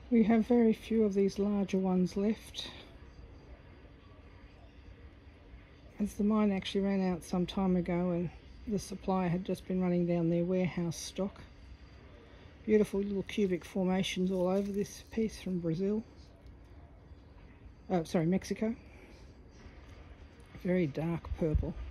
We have very few of these larger ones left, as the mine actually ran out some time ago and the supplier had just been running down their warehouse stock. Beautiful little cubic formations all over this piece from Brazil. Oh, sorry, Mexico. Very dark purple.